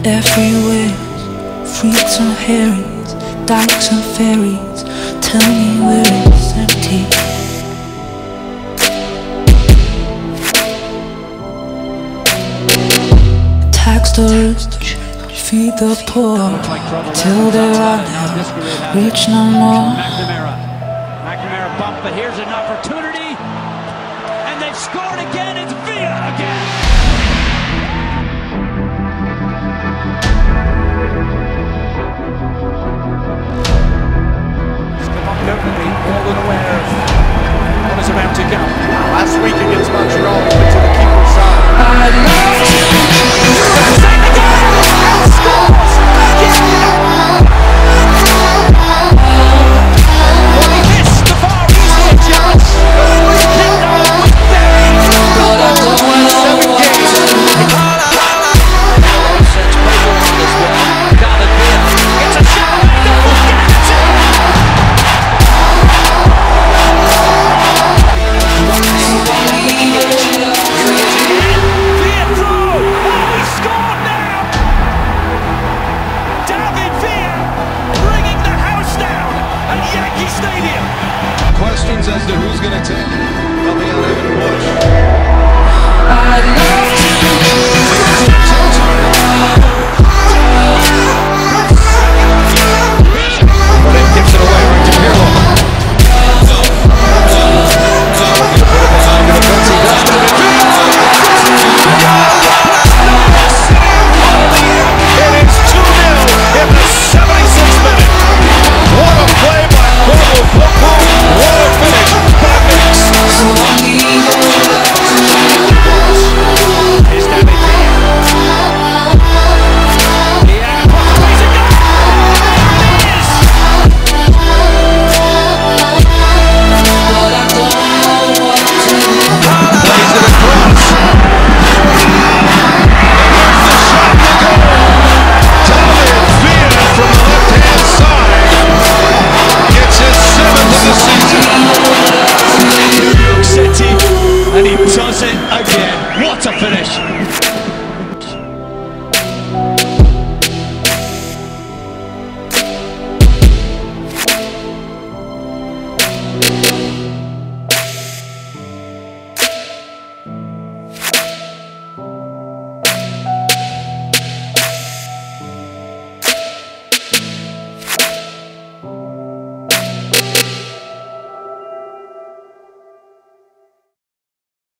Everywhere, freaks and Harrys, dykes and fairies, tell me where it's empty. Tax the rich, feed the poor, till they run out, reach no more. McNamara bump, but here's an opportunity, and they've scored again. It's Villa again. Definitely more than aware of what is about to come. Last week against Montreal, he went to the keeper's side. I love He missed the far easier chance. He picked up with Berry. 7 games. Sets pressure on this one. David Villa gets a shot at the Questions as to who's going to take